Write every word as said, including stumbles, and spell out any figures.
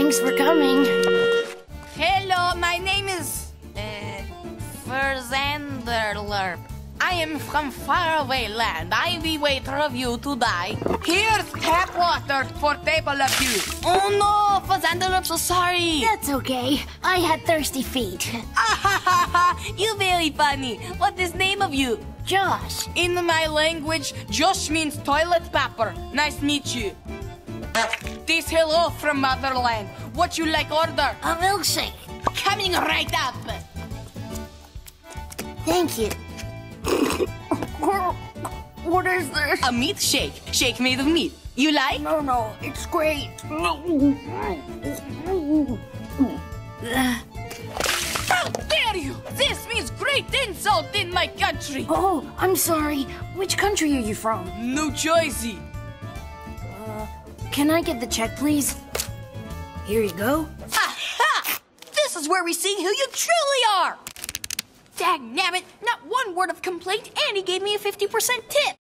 Thanks for coming. Hello, my name is... Uh, Verzanderlerp. I am from faraway land. I be waiter of you to die. Here's tap water for table of you. Oh no, Verzanderlerp, so sorry. That's okay. I had thirsty feet. You very funny. What is name of you? Josh. In my language, Josh means toilet paper. Nice meet you. This hello from motherland. What you like order? A milkshake. Coming right up. Thank you. What is this? A meat shake. Shake made of meat. You like? No, no, it's great. How dare you! This means great insult in my country. Oh, I'm sorry. Which country are you from? New Jersey. Uh, can I get the check, please? Here you go. Aha! This is where we see who you truly are. Dagnabbit, not one word of complaint, and he gave me a fifty percent tip.